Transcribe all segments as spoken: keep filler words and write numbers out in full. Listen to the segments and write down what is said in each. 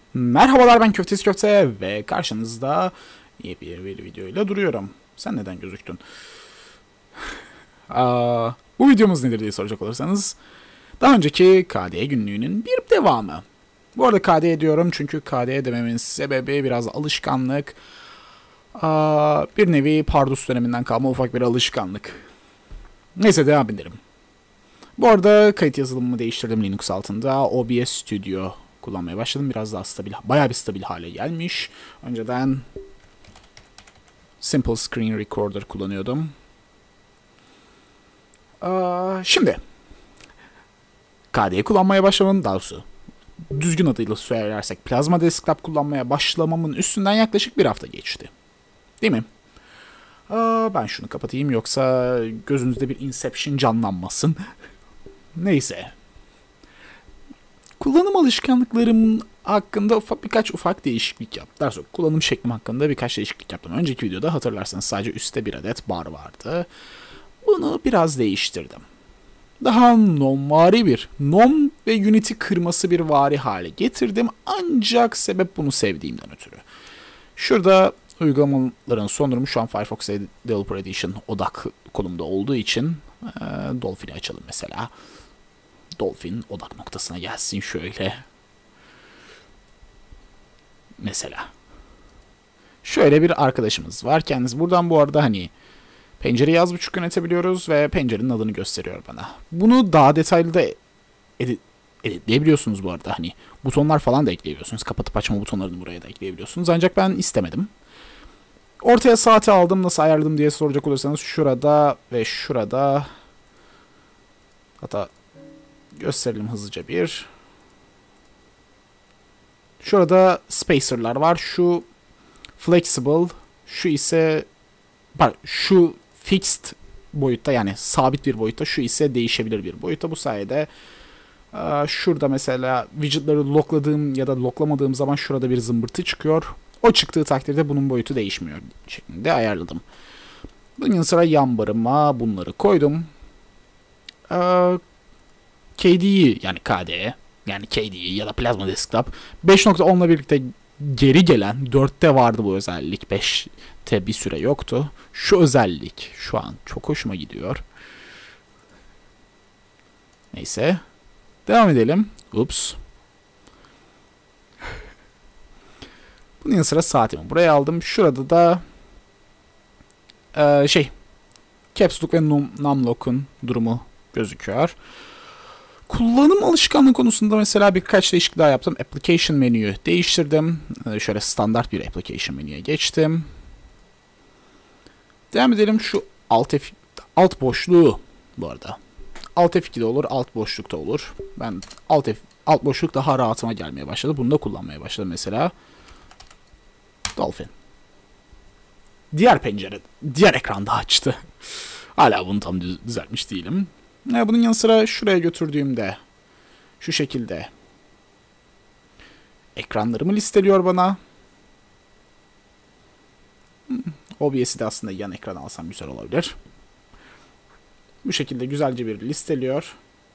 Merhabalar, ben Köftesi Köfte ve karşınızda yepyeni bir videoyla duruyorum. Sen neden gözüktün? Aa, bu videomuz nedir diye soracak olursanız, daha önceki K D E günlüğünün bir devamı. Bu arada K D E diyorum çünkü K D E dememin sebebi biraz alışkanlık. Aa, bir nevi Pardus döneminden kalma ufak bir alışkanlık. Neyse, devam edelim. Bu arada kayıt yazılımımı değiştirdim Linux altında. O B S Studio kullanmaya başladım. Biraz daha stabil, bayağı bir stabil hale gelmiş. Önceden Simple Screen Recorder kullanıyordum. Aa, şimdi K D E kullanmaya başlamamın, daha doğrusu düzgün adıyla söylersek Plasma Desktop kullanmaya başlamamın üstünden yaklaşık bir hafta geçti. Değil mi? Aa, ben şunu kapatayım yoksa gözünüzde bir Inception canlanmasın. Neyse. Kullanım alışkanlıklarım hakkında ufak, birkaç ufak değişiklik yaptım. Daha sonra kullanım şeklim hakkında birkaç değişiklik yaptım. Önceki videoda hatırlarsanız sadece üstte bir adet bar vardı. Bunu biraz değiştirdim. Daha nomvari bir, nom ve Unity kırması bir vari hale getirdim. Ancak sebep bunu sevdiğimden ötürü. Şurada uygulamaların son durumu şu an Firefox Developer Edition odak konumda olduğu için e, Dolphin'i açalım mesela. Dolphin odak noktasına gelsin şöyle. Mesela. Şöyle bir arkadaşımız var. Kendisi buradan bu arada hani pencereyi az buçuk yönetebiliyoruz ve pencerenin adını gösteriyor bana. Bunu daha detaylı da edit, editleyebiliyorsunuz bu arada. Hani butonlar falan da ekleyebiliyorsunuz. Kapatıp açma butonlarını buraya da ekleyebiliyorsunuz. Ancak ben istemedim. Ortaya saati aldım. Nasıl ayarladım diye soracak olursanız şurada ve şurada, hatta gösterelim hızlıca bir. Şurada spacer'lar var. Şu flexible, şu ise pardon, şu fixed boyutta, yani sabit bir boyutta, şu ise değişebilir bir boyutta. Bu sayede şurada mesela widget'ları lockladığım ya da locklamadığım zaman şurada bir zımbırtı çıkıyor. O çıktığı takdirde bunun boyutu değişmiyor şeklinde ayarladım. Bunun yanı sıra yan barıma bunları koydum. K D'yi, yani K D E, yani K D'yi ya da Plasma Desktop beş nokta on ile birlikte geri gelen, dörtte vardı bu özellik, beşte bir süre yoktu. Şu özellik şu an çok hoşuma gidiyor. Neyse. Devam edelim. Ups. Bunun yanı sıra saatimi buraya aldım. Şurada da e, şey Caps Lock ve num, Numlock'un durumu gözüküyor. Kullanım alışkanlığı konusunda mesela birkaç değişiklik daha yaptım. Application menüyü değiştirdim. Şöyle standart bir application menüye geçtim. Devam edelim. Şu alt, F, alt boşluğu bu arada. Alt F iki de olur, alt boşluk da olur. Ben alt, F, alt boşluk daha rahatıma gelmeye başladı. Bunu da kullanmaya başladım mesela. Dolphin. Diğer pencere, diğer ekranda açtı. Hala bunu tam düzeltmiş değilim. Bunun yanı sıra şuraya götürdüğümde şu şekilde ekranlarımı listeliyor bana. O B S'i de aslında yan ekran alsam güzel olabilir. Bu şekilde güzelce bir listeliyor.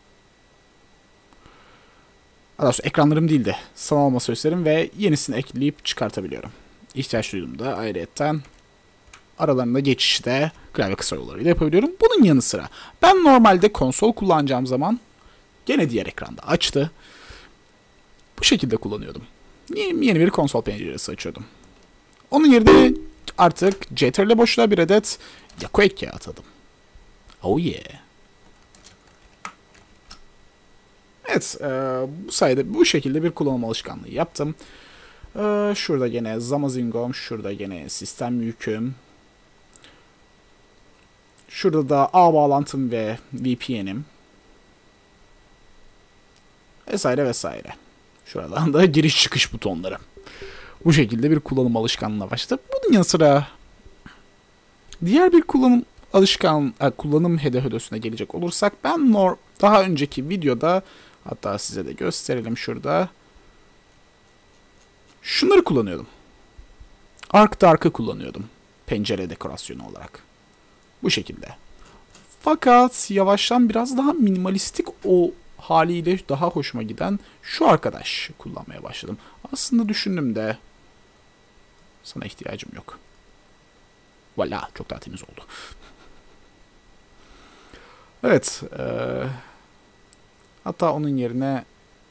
Daha doğrusu ekranlarım değil de sanal olma sözlerim ve yenisini ekleyip çıkartabiliyorum. İhtiyaç duyduğumda ayrıyetten aralarında geçişi de klavye kısa yollarıyla yapabiliyorum. Bunun yanı sıra ben normalde konsol kullanacağım zaman gene diğer ekranda açtı. Bu şekilde kullanıyordum. Yeni bir konsol penceresi açıyordum. Onun yerine artık C T R L boşluğa bir adet Yakueke atadım. Oh yeah. Evet, e, bu sayede bu şekilde bir kullanım alışkanlığı yaptım. E, şurada gene Zamazingom, şurada gene sistem yüküm. Şurada da ağ bağlantım ve V P N'im. Vesaire vesaire. Şuradan da giriş çıkış butonları. Bu şekilde bir kullanım alışkanlığına başladı. Bunun yanı sıra diğer bir kullanım alışkan kullanım hedefine gelecek olursak, ben nor daha önceki videoda, hatta size de gösterelim şurada, şunları kullanıyordum. Arc Dark'ı kullanıyordum pencere dekorasyonu olarak. Bu şekilde. Fakat yavaştan biraz daha minimalistik o haliyle daha hoşuma giden şu arkadaş kullanmaya başladım. Aslında düşündüm de sana ihtiyacım yok. Valla çok daha temiz oldu. Evet. E, hatta onun yerine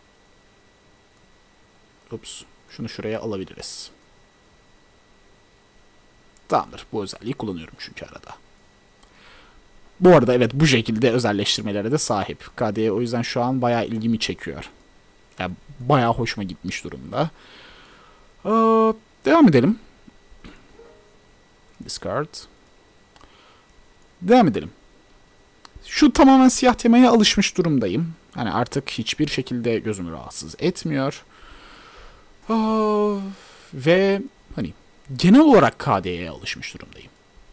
ups, şunu şuraya alabiliriz. Tamamdır. Bu özelliği kullanıyorum çünkü arada. Bu arada evet bu şekilde özelleştirmelere de sahip. K D E o yüzden şu an bayağı ilgimi çekiyor. Yani bayağı hoşuma gitmiş durumda. Ee, devam edelim. Discard. Devam edelim. Şu tamamen siyah temaya alışmış durumdayım. Hani artık hiçbir şekilde gözümü rahatsız etmiyor. Ee, ve hani genel olarak K D E'ye alışmış durumdayım.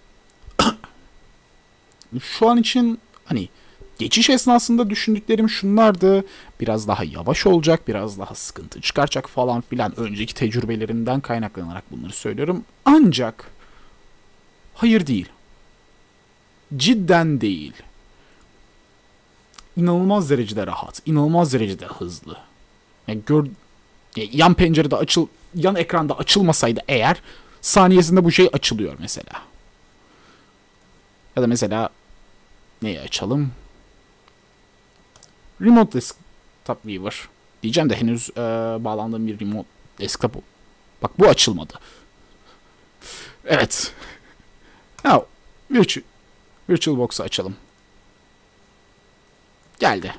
Şu an için hani geçiş esnasında düşündüklerim şunlardı. Biraz daha yavaş olacak, biraz daha sıkıntı çıkaracak falan filan. Önceki tecrübelerimden kaynaklanarak bunları söylüyorum. Ancak hayır değil. Cidden değil. İnanılmaz derecede rahat, inanılmaz derecede hızlı. Yani gör, yan pencerede açıl, yan ekranda açılmasaydı eğer saniyesinde bu şey açılıyor mesela. Ya da mesela neyi açalım? Remote Desktop Viewer. Diyeceğim de henüz e, bağlandığım bir Remote Desktop. Bak bu açılmadı. Evet. Ya, Virtual, VirtualBox'u açalım. Geldi.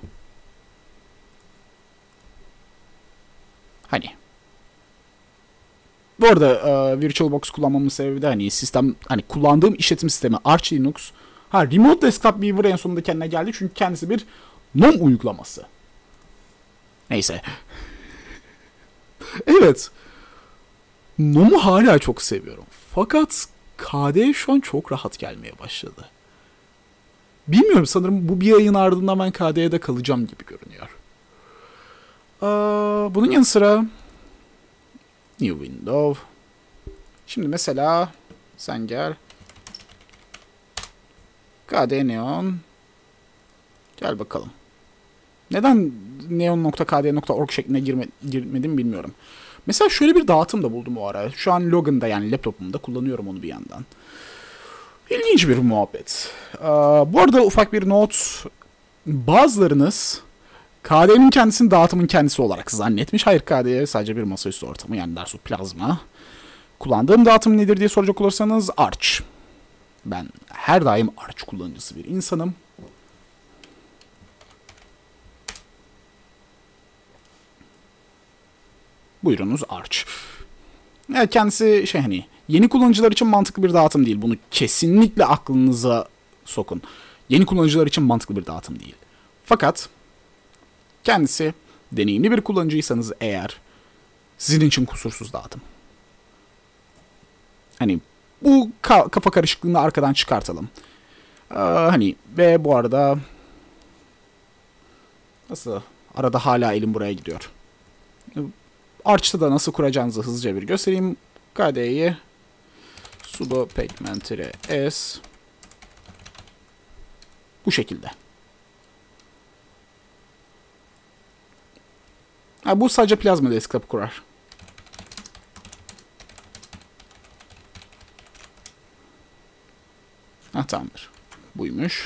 Hani. Bu arada e, VirtualBox kullanmamın sebebi de hani sistem, hani kullandığım işletim sistemi Arch Linux. Ha, Remote Desktop Viewer en sonunda kendine geldi çünkü kendisi bir N O M uygulaması. Neyse. Evet. N O M'u hala çok seviyorum. Fakat K D E şu an çok rahat gelmeye başladı. Bilmiyorum, sanırım bu bir ayın ardından ben K D E'de kalacağım gibi görünüyor. Aa, bunun yanı sıra New Window. Şimdi mesela sen gel. K D E Neon. Gel bakalım. Neden neon nokta k d e nokta org şeklinde girme, girmedim bilmiyorum. Mesela şöyle bir dağıtım da buldum o ara. Şu an Logan'da, yani laptopumda kullanıyorum onu bir yandan. İlginç bir muhabbet. Ee, bu arada ufak bir not. Bazılarınız K D E'nin kendisini dağıtımın kendisi olarak zannetmiş. Hayır, K D E sadece bir masaüstü ortamı, yani daha sonra plazma. Kullandığım dağıtım nedir diye soracak olursanız Arch. Ben her daim Arch kullanıcısı bir insanım. Buyurunuz Arch. Yani kendisi şey, hani yeni kullanıcılar için mantıklı bir dağıtım değil. Bunu kesinlikle aklınıza sokun. Yeni kullanıcılar için mantıklı bir dağıtım değil. Fakat kendisi deneyimli bir kullanıcıysanız eğer, sizin için kusursuz dağıtım. Hani bu ka- kafa karışıklığını arkadan çıkartalım. Ee, hani ve bu arada nasıl arada hala elim buraya gidiyor. Arch'ta da nasıl kuracağınızı hızlıca bir göstereyim. K D E'yi sudo pacman-s bu şekilde. Ha, bu sadece plazma desktop kurar. Ha, tamamdır. Buymuş.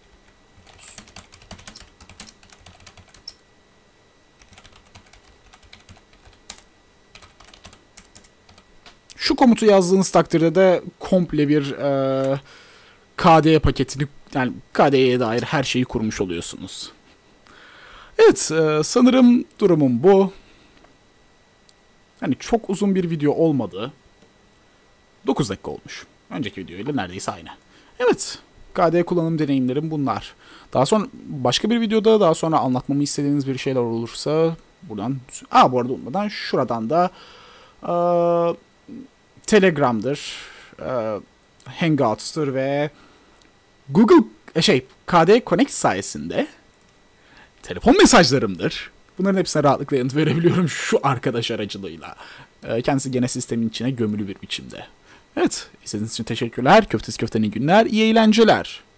Şu komutu yazdığınız takdirde de komple bir e, K D E paketini, yani K D E'ye dair her şeyi kurmuş oluyorsunuz. Evet, e, sanırım durumum bu. Hani çok uzun bir video olmadı. dokuz dakika olmuş. Önceki videoyla neredeyse aynı. Evet, K D E kullanım deneyimlerim bunlar. Daha sonra başka bir videoda daha sonra anlatmamı istediğiniz bir şeyler olursa buradan... Aa, bu arada unutmadan şuradan da... E, Telegram'dır, e, Hangouts'tur ve Google şey K D E Connect sayesinde telefon mesajlarımdır. Bunların hepsine rahatlıkla yanıt verebiliyorum şu arkadaş aracılığıyla. E, kendisi gene sistemin içine gömülü bir biçimde. Evet, izlediğiniz için teşekkürler. Köftesi köftenin günler, iyi eğlenceler.